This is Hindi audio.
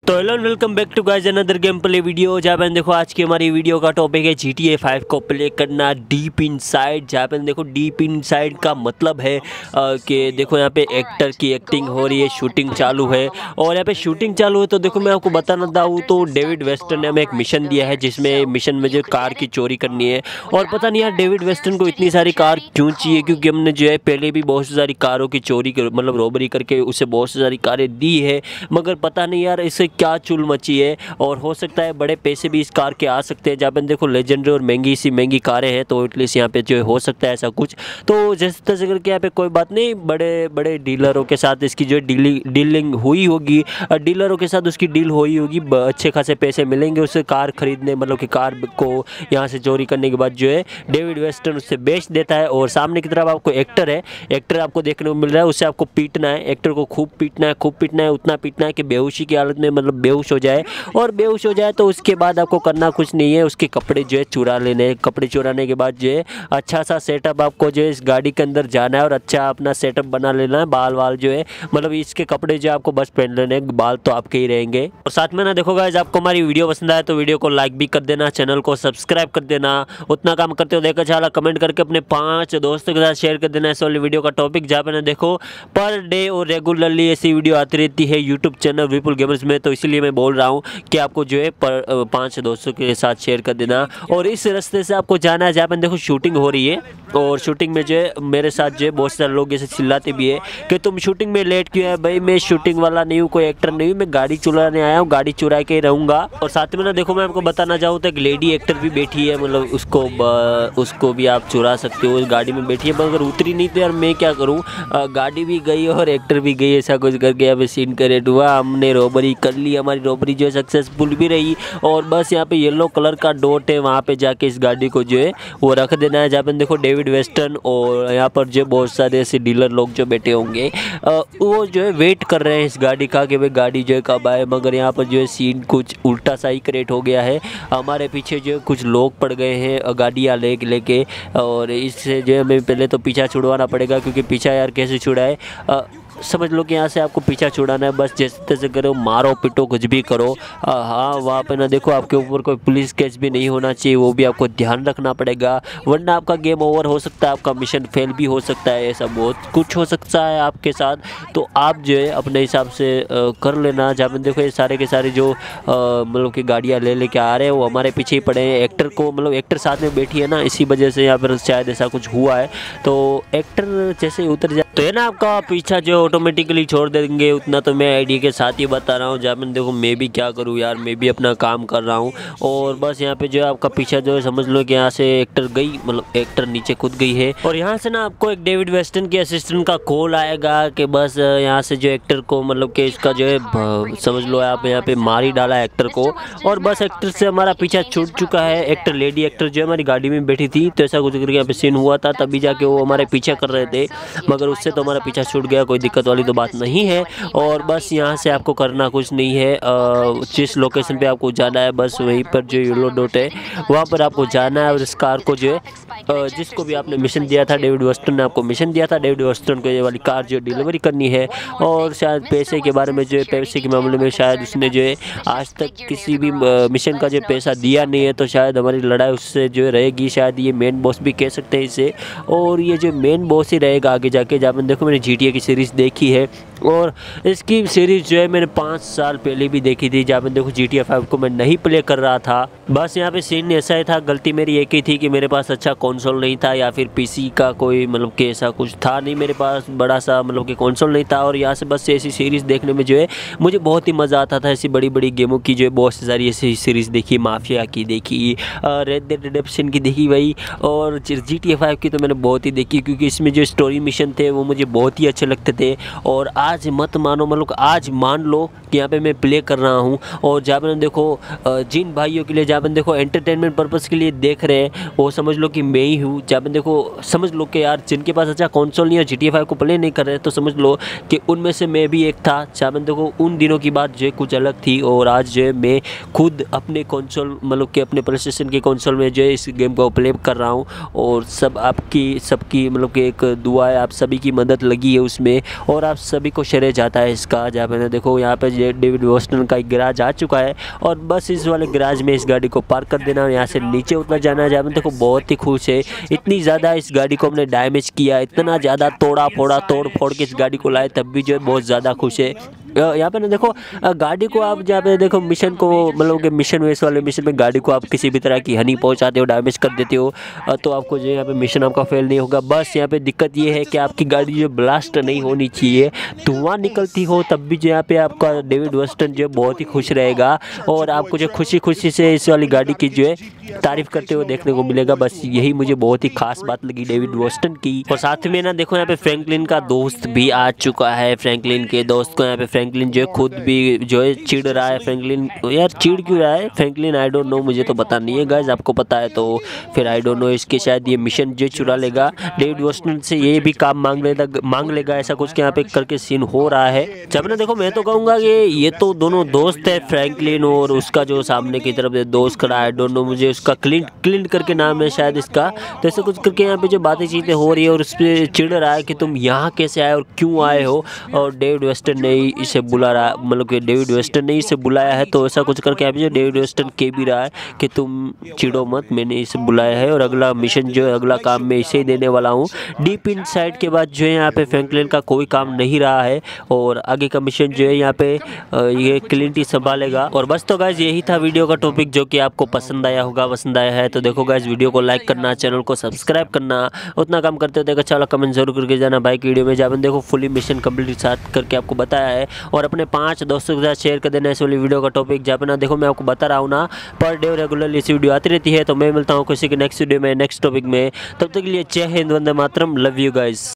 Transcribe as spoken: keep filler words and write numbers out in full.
तो hello welcome back to guys another game play video. जहाँ पे देखो आज की हमारी वीडियो का टॉपिक है जी टी ए फाइव को प्ले करना डीप इनसाइड। जहाँ पे देखो डीप इनसाइड का मतलब है कि देखो यहाँ पे एक्टर की एक्टिंग हो रही है, शूटिंग चालू है और यहाँ पे शूटिंग चालू है। तो देखो मैं आपको बताना चाहूँ तो डेविड वेस्टर्न ने हमें एक मिशन दिया है जिसमें मिशन में जो कार की चोरी करनी है। और पता नहीं यार डेविड वेस्टर्न को इतनी सारी कार क्यों चाहिए, क्योंकि हमने जो है पहले भी बहुत सारी कारों की चोरी कर, मतलब रॉबरी करके उसे बहुत सारी कारें दी है, मगर पता नहीं यार इसे क्या चुल मची है। और हो सकता है बड़े पैसे भी इस कार के आ सकते हैं। जहाँ पे देखो लेजेंडरी और महंगी सी महंगी कारें हैं, तो एटलीस्ट यहाँ पे जो हो सकता है ऐसा कुछ। तो जैसे तैसे करके यहाँ पे कोई बात नहीं, बड़े बड़े डीलरों के साथ इसकी जो डीलिंग डीलिंग हुई होगी, डीलरों के साथ उसकी डील हुई होगी, अच्छे खासे पैसे मिलेंगे उसे कार खरीदने, मतलब कि कार को यहाँ से चोरी करने के बाद जो है डेविड वेस्टर्न उससे बेच देता है। और सामने की तरफ आपको एक्टर है, एक्टर आपको देखने को मिल रहा है, उससे आपको पीटना है, एक्टर को खूब पीटना है, खूब पीटना है, उतना पीटना है कि बेहोशी की हालत में मतलब बेहोश हो जाए। और बेहोश हो जाए तो उसके बाद आपको करना कुछ नहीं है, उसके कपड़े जो है चुरा लेने। कपड़े चुराने के बाद जो है अच्छा सा सेटअप आपको जो है इस गाड़ी के अंदर जाना है और अच्छा अपना सेटअप बना लेना है। बाल वाल जो है मतलब इसके कपड़े जो है आपको बस पहन लेने, बाल तो आपके ही रहेंगे। और साथ में ना देखो गाइस, आपको हमारी वीडियो पसंद आए तो वीडियो को लाइक भी कर देना, चैनल को सब्सक्राइब कर देना। उतना काम करते हो देखा चला कमेंट करके अपने पांच दोस्तों के साथ शेयर कर देना इस वाली वीडियो का टॉपिक। जहाँ पे ना देखो पर डे और रेगुलरली ऐसी वीडियो आती रहती है यूट्यूब चैनल विपुल गेमर्स में, तो इसलिए मैं बोल रहा हूँ कि आपको जो है पर पांच दोस्तों के साथ शेयर कर देना। और इस रास्ते से आपको जाना है जहाँ पर देखो शूटिंग हो रही है, और शूटिंग में जो है मेरे साथ जो है बहुत सारे लोग ऐसे चिल्लाते भी है कि तुम शूटिंग में लेट क्यों है। भाई मैं शूटिंग वाला नहीं हूँ, कोई एक्टर नहीं हूँ, मैं गाड़ी चुराने आया हूँ, गाड़ी चुरा के रहूँगा। और साथ में ना देखो मैं आपको बताना चाहूँ तो एक लेडी एक्टर भी बैठी है, मतलब उसको उसको भी आप चुरा सकते हो, उस गाड़ी में बैठी है, मगर उतरी नहीं तो यार मैं क्या करूँ, गाड़ी भी गई और एक्टर भी गई, ऐसा कुछ करके यहाँ पे सीन क्रिएट हुआ। हमने रॉबरी कर ली, हमारी रॉबरी जो है सक्सेसफुल भी रही। और बस यहाँ पे येलो कलर का डॉट है, वहाँ पे जाके इस गाड़ी को जो है वो रख देना है। जहाँ पे देखो डेविड वेस्टर्न और यहाँ पर जो बहुत सारे ऐसे डीलर लोग जो बैठे होंगे वो जो है वेट कर रहे हैं इस गाड़ी का कि भाई गाड़ी जो है कब आए। मगर यहाँ पर जो है सीन कुछ उल्टा सा ही क्रिएट हो गया है, हमारे पीछे जो है कुछ लोग पड़ गए हैं गाड़ियाँ ले लेके, और इससे जो है हमें पहले तो पीछा छुड़वाना पड़ेगा, क्योंकि पीछा यार कैसे छुड़ाए, समझ लो कि यहाँ से आपको पीछा छुड़ाना है, बस जैसे तैसे करो, मारो पीटो कुछ भी करो। हाँ वहाँ पे ना देखो आपके ऊपर कोई पुलिस केस भी नहीं होना चाहिए, वो भी आपको ध्यान रखना पड़ेगा, वरना आपका गेम ओवर हो सकता है, आपका मिशन फेल भी हो सकता है, ऐसा बहुत कुछ हो सकता है आपके साथ। तो आप जो है अपने हिसाब से आ, कर लेना। जहाँ पे देखो ये सारे के सारे जो मतलब कि गाड़ियाँ ले लेके आ रहे हैं वो हमारे पीछे ही पड़े हैं। एक्टर को मतलब एक्टर साथ में बैठी है ना, इसी वजह से यहाँ पर शायद ऐसा कुछ हुआ है। तो एक्टर जैसे ही उतर जाए तो है ना आपका पीछा जो ऑटोमेटिकली छोड़ देंगे, उतना तो मैं आईडी के साथ ही बता रहा हूँ। जहाँ पे देखो मैं भी क्या करूँ यार, मैं भी अपना काम कर रहा हूँ। और बस यहाँ पे जो है आपका पीछा जो है समझ लो कि यहाँ से एक्टर गई, मतलब एक्टर नीचे कूद गई है। और यहाँ से ना आपको एक डेविड वेस्टर्न के असिस्टेंट का कॉल आएगा कि बस यहाँ से जो एक्टर को मतलब कि इसका जो है समझ लो आप यहाँ पे मार ही डाला एक्टर को। और बस एक्टर से हमारा पीछा छूट चुका है। एक्टर लेडी एक्टर जो है हमारी गाड़ी में बैठी थी, तो ऐसा कुछ करके यहाँ पे सीन हुआ था, तभी जाके वो हमारे पीछा कर रहे थे, मगर उससे तो हमारा पीछा छूट गया, कोई दिक्कत वाली तो बात नहीं है। और बस यहाँ से आपको करना कुछ नहीं है, जिस लोकेशन पे आपको जाना है बस वहीं पर जो येलो डॉट है वहाँ पर आपको जाना है। और इस कार को जो है जिसको भी आपने मिशन दिया था, डेविड वेस्टर्न ने आपको मिशन दिया था, डेविड वेस्टर्न को ये वाली कार जो डिलीवरी करनी है। और शायद पैसे के बारे में जो है, पैसे के मामले में शायद उसने जो है आज तक किसी भी मिशन का जो पैसा दिया नहीं है, तो शायद हमारी लड़ाई उससे जो रहेगी। शायद ये मेन बॉस भी कह सकते हैं इसे, और ये जो मेन बॉस ही रहेगा आगे जाके। जहाँ पर देखो मैंने जी टी ए की सीरीज़ देखी है और इसकी सीरीज़ जो है मैंने पाँच साल पहले भी देखी थी, जहाँ पे देखो जी टी ए फाइव को मैं नहीं प्ले कर रहा था। बस यहाँ पे सीन ऐसा ही था, गलती मेरी एक ही थी कि मेरे पास अच्छा कंसोल नहीं था, या फिर पीसी का कोई मतलब कि ऐसा कुछ था नहीं मेरे पास, बड़ा सा मतलब कि कंसोल नहीं था। और यहाँ से बस ऐसी सीरीज़ देखने में जो है मुझे बहुत ही मज़ा आता था। ऐसी बड़ी बड़ी गेमों की जो है बहुत सारी ऐसी सीरीज़ देखी, माफिया की देखी, रेड डेड रिडेम्पशन की देखी भाई, और जी टी ए फाइव की तो मैंने बहुत ही देखी, क्योंकि इसमें जो स्टोरी मिशन थे वो मुझे बहुत ही अच्छे लगते थे। और आज मत मानो, मतलब आज मान लो कि यहाँ पे मैं प्ले कर रहा हूँ, और जहाँ पे देखो जिन भाइयों के लिए, जहाँ पे देखो एंटरटेनमेंट पर्पज़ के लिए देख रहे हैं, वो समझ लो कि मैं नहीं हूँ। जहाँ पे देखो समझ लो कि यार जिनके पास अच्छा कंसोल नहीं है, जी टी ए फाइव को प्ले नहीं कर रहे, तो समझ लो कि उनमें से मैं भी एक था। जहाँ पे देखो उन दिनों की बात जो है कुछ अलग थी, और आज जो है मैं खुद अपने कंसोल मतलब कि अपने प्ले स्टेशन के कंसोल में जो है इस गेम को प्ले कर रहा हूँ। और सब आपकी सबकी मतलब कि एक दुआ है, आप सभी की मदद लगी है उसमें, और आप सभी को श्रेय जाता है इसका। जहाँ पे देखो यहाँ पे डेविड वेस्टन का एक गैराज आ चुका है, और बस इस वाले गैराज में इस गाड़ी को पार्क कर देना और यहाँ से नीचे उतर जाना है। जहाँ पे देखो बहुत ही खुश है, इतनी ज़्यादा इस गाड़ी को हमने डैमेज किया, इतना ज़्यादा तोड़ा फोड़ा तोड़ फोड़ के इस गाड़ी को लाए, तब भी जो है बहुत ज़्यादा खुश है। यहाँ पे ना देखो गाड़ी को आप जहाँ पे देखो मिशन को मतलब कि मिशन वेस वाले मिशन में गाड़ी को आप किसी भी तरह की हानि पहुँचाते हो, डैमेज कर देते हो, तो आपको जो यहाँ पे मिशन आपका फेल नहीं होगा। बस यहाँ पे दिक्कत ये है कि आपकी गाड़ी जो ब्लास्ट नहीं होनी चाहिए, धुआं निकलती हो तब भी जो यहाँ पे आपका डेविड वेस्टन जो बहुत ही खुश रहेगा, और आपको जो खुशी खुशी से इस वाली गाड़ी की जो है तारीफ करते हुए देखने को मिलेगा। बस यही मुझे बहुत ही खास बात लगी डेविड वेस्टन की। और साथ में ना देखो यहाँ पे फ्रैंकलिन का दोस्त भी आ चुका है। फ्रैंकलिन के दोस्त को यहाँ पे फ्रैंकलिन जो है खुद भी जो है चिढ़ रहा है। फ्रैंकलिन यार चिढ़ क्यों रहा है फ्रैंकलिन, आई डोंट नो, मुझे तो पता नहीं है गाइस, आपको पता है तो फिर आई डोंट नो। इसके शायद ये मिशन जो चुरा लेगा डेविड वेस्टन से, ये भी काम मांग लेगा मांग लेगा ऐसा कुछ यहाँ पे करके सीन हो रहा है। जब ना देखो मैं तो कहूँगा कि ये तो दोनों दोस्त है, फ्रैंकलिन और उसका जो सामने की तरफ दोस्त खड़ा है, डोंट नो मुझे उसका क्लिंट क्लिंट करके नाम है शायद इसका, तो ऐसा कुछ करके यहाँ पे जो बातें चीतें हो रही है, और उस पर चिढ़ रहा है कि तुम यहाँ कैसे आए और क्यों आए हो, और डेविड वेस्टन ने ही इसे बुला रहा मतलब कि डेविड वेस्टन ने इसे बुलाया है, तो ऐसा कुछ करके यहाँ पे जो डेविड वेस्टन कह भी रहा है कि तुम चिढ़ो मत, मैंने इसे बुलाया है, और अगला मिशन जो है अगला काम मैं इसे ही देने वाला हूँ। डीप इनसाइड के बाद जो है यहाँ पे फ्रैंकलिन का कोई काम नहीं रहा है, और आगे का मिशन जो है यहाँ पे ये क्लिंट ही संभालेगा। और बस तो गाइज यही था वीडियो का टॉपिक जो कि आपको पसंद आया होगा। पसंद आया है तो देखो गाइज वीडियो को लाइक करना, चैनल को सब्सक्राइब करना, उतना काम करते हो देखो अच्छा वाला कमेंट जरूर करके जाना भाई की वीडियो में, जहाँ देखो फुली मिशन कंप्लीट साथ करके आपको बताया है, और अपने पांच दोस्तों के साथ शेयर कर देना इस वाली वीडियो का टॉपिक। जहाँ पे ना देखो मैं आपको बता रहा हूँ ना पर डे रेगुलरली इस वीडियो आती रहती है, तो मैं मिलता हूँ किसी के नेक्स्ट वीडियो में नेक्स्ट टॉपिक में, तब तक के लिए जय हिंद, वंदे मातरम, लव यू गाइज।